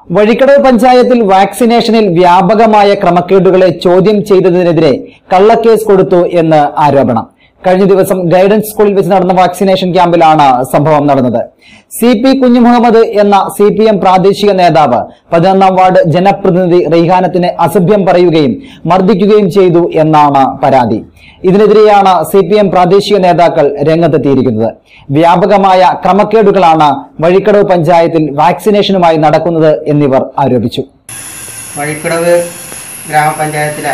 വഴിക്കടവ് പഞ്ചായത്തിൽ വാക്സിനേഷനിൽ വ്യാപകമായ ക്രമക്കേടുകളെ ചോദ്യം ചെയ്തതിനെതിരെ കള്ളക്കേസ് കൊടുത്തു എന്ന് ആരോപണം. കഴിഞ്ഞ ദിവസം ഗൈഡൻസ് സ്കൂളിൽ വെച്ച് നടന്ന വാക്സിനേഷൻ ക്യാമ്പിലാണ് സംഭവം നടന്നത്. CP കുഞ്ഞുമുഹമ്മദ് എന്ന CPM പ്രാദേശിക നേതാവ് 11ാം വാർഡ് ജനപ്രതിനിധി റെയ്ഹാനത്തിന് അസഭ്യം പറയുകയും മർദ്ദിക്കുകയും ചെയ്തു എന്നാണ് പരാതി. ഇതിനെതിരെയാണ് CPM പ്രാദേശിക നേതാക്കൾ രംഗത്തെത്തിയിരിക്കുന്നത്. വ്യാപകമായ ക്രമക്കേടുകളാണ് വഴിക്കടവ് പഞ്ചായത്തിൽ വാക്സിനേഷനുമായി നടക്കുന്നത് എന്നിവർ ആരോപിച്ചു. വഴിക്കടവ് ഗ്രാമപഞ്ചായത്തിലെ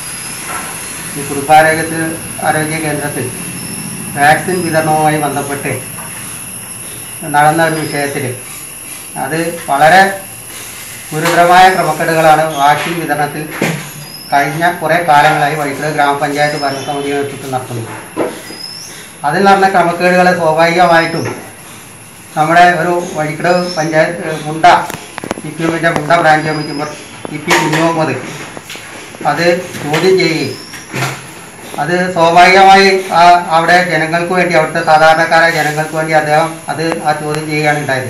കുടുംബാരോഗ്യ കേന്ദ്രത്തിൽ വാക്സിൻ വിതരണവുമായി ബന്ധപ്പെട്ട് നടന്ന ഒരു വിഷയത്തിൽ അത് വളരെ ഗുരുതരമായ ക്രമക്കേടുകളാണ് വാക്സിൻ വിതരണത്തിൽ കഴിഞ്ഞ കുറേ കാലങ്ങളായി വഴിക്കടവ് ഗ്രാമപഞ്ചായത്ത് ഭരണസമിതി നേതൃത്വത്തിൽ നടത്തുന്നത്. അതിൽ നടന്ന ക്രമക്കേടുകളെ സ്വാഭാവികമായിട്ടും നമ്മുടെ ഒരു വഴിക്കടവ് പഞ്ചായത്ത് മുണ്ട CPMന്റെ Munda branch committee member CP Kunjumuhammad അത് ചോദ്യം ചെയ്യുകയും അത് സ്വാഭാവികമായി അവിടെ ജനങ്ങൾക്ക് വേണ്ടി, അവിടുത്തെ സാധാരണക്കാരായ ജനങ്ങൾക്ക് വേണ്ടി അദ്ദേഹം ആ ചോദ്യം ചെയ്യുകയാണ് ഉണ്ടായത്.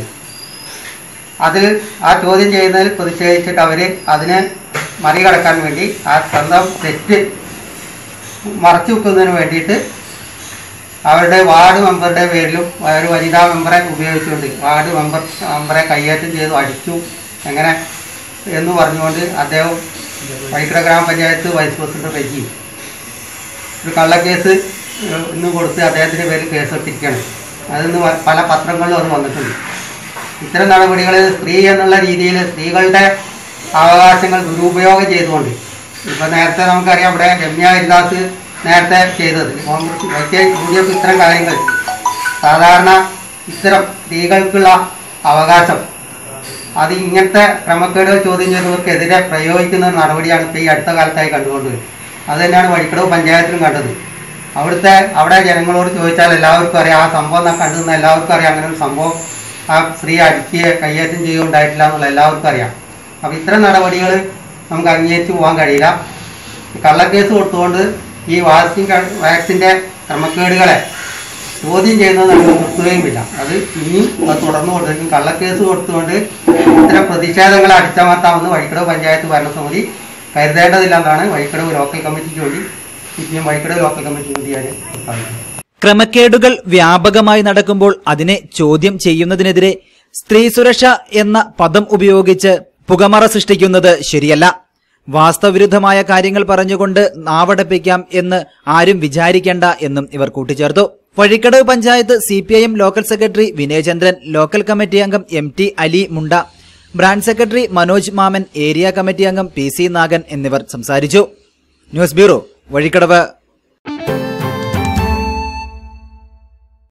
ആ ചോദ്യം ചെയ്യുന്നതിൽ പ്രതിഷേധിച്ചിട്ട് അവർ അതിനെ മറികടക്കാൻ വേണ്ടി ആ സ്വന്തം തെറ്റ് മറച്ചു വെക്കുന്നതിന് വേണ്ടിയിട്ട് അവരുടെ വാർഡ് മെമ്പറുടെ പേരിലും ഒരു വനിതാ മെമ്പറെ ഉപയോഗിച്ചുകൊണ്ട് വാർഡ് മെമ്പറെ കയ്യേറ്റം ചെയ്തു അടിച്ചു എങ്ങനെ എന്ന് പറഞ്ഞുകൊണ്ട് അദ്ദേഹം വഴിക്കടവ് ഗ്രാമപഞ്ചായത്ത് വൈസ് പ്രസിഡന്റ് റെജി ഒരു കള്ളക്കേസ് ഇന്ന് കൊടുത്ത് അദ്ദേഹത്തിൻ്റെ പേരിൽ കേസെടുത്തിരിക്കുകയാണ്. അതിന്ന് പല പത്രങ്ങളിലും അത് വന്നിട്ടുണ്ട്. ഇത്തരം നടപടികൾ സ്ത്രീ എന്നുള്ള രീതിയിൽ സ്ത്രീകളുടെ അവകാശങ്ങൾ ദുരുപയോഗം ചെയ്തുകൊണ്ട് ഇപ്പം നേരത്തെ നമുക്കറിയാം ഇവിടെ രമ്യ ഹരിദാസ് നേരത്തെ ചെയ്തത് UDF ഇത്തരം കാര്യങ്ങൾ സാധാരണ ഇത്തരം സ്ത്രീകൾക്കുള്ള അവകാശം അത് ഇങ്ങനത്തെ ക്രമക്കേടുകൾ ചോദ്യം ചെയ്തവർക്കെതിരെ പ്രയോഗിക്കുന്ന നടപടിയാണ് ഇപ്പോൾ ഈ അടുത്ത കാലത്തായി കണ്ടുകൊണ്ടുവരുന്നത്. അത് തന്നെയാണ് വഴിക്കടവ് പഞ്ചായത്തിലും കണ്ടത്. അവിടെ ജനങ്ങളോട് ചോദിച്ചാൽ എല്ലാവർക്കും അറിയാം, ആ സംഭവം കണ്ടുനിന്ന എല്ലാവർക്കും അറിയാം. അങ്ങനെ ഒരു സംഭവം ആ സ്ത്രീ അടിക്കുകയോ കയ്യേറ്റം ചെയ്യുകയോ ഉണ്ടായിട്ടില്ല എന്നുള്ള എല്ലാവർക്കും അറിയാം. അപ്പോൾ ഇത്തരം നടപടികൾ നമുക്ക് അംഗീകരിച്ച് പോകാൻ കഴിയില്ല. കള്ളക്കേസ് കൊടുത്തുകൊണ്ട് ഈ വാക്സിൻ്റെ ക്രമക്കേടുകളെ ചോദ്യം ചെയ്യുന്നത് നമുക്ക് നിർത്തുകയുമില്ല. അത് ഇനി തുടർന്നു കൊണ്ടിരിക്കും. കള്ളക്കേസ് കൊടുത്തുകൊണ്ട് ഇത്തരം പ്രതിഷേധങ്ങളെ അടിച്ചമർത്താമെന്ന് വഴിക്കടവ് പഞ്ചായത്ത് ഭരണസമിതി കരുതേണ്ടതില്ലെന്നാണ് വഴിക്കടവ് ലോക്കൽ കമ്മിറ്റിക്ക് വേണ്ടി വഴിക്കടവ് ലോക്കൽ കമ്മിറ്റിക്ക് വേണ്ടി ഞാൻ പറയുന്നത്. ക്രമക്കേടുകൾ വ്യാപകമായി നടക്കുമ്പോൾ അതിനെ ചോദ്യം ചെയ്യുന്നതിനെതിരെ സ്ത്രീ സുരക്ഷ എന്ന പദം ഉപയോഗിച്ച് പുകമറ സൃഷ്ടിക്കുന്നത് ശരിയല്ല. വാസ്തവവിരുദ്ധമായ കാര്യങ്ങൾ പറഞ്ഞുകൊണ്ട് നാവടപ്പിക്കാം എന്ന് ആരും വിചാരിക്കേണ്ട എന്നും ഇവർ കൂട്ടിച്ചേർത്തു. Vazhikkadavu panchayat CPIM local secretary Vinayachandran, local committee അംഗം MT Ali Munda, branch secretary Manoj Maman, area committee അംഗം PC നാഗൻ എന്നിവർ സംസാരിച്ചു. News bureau, Vazhikkadavu.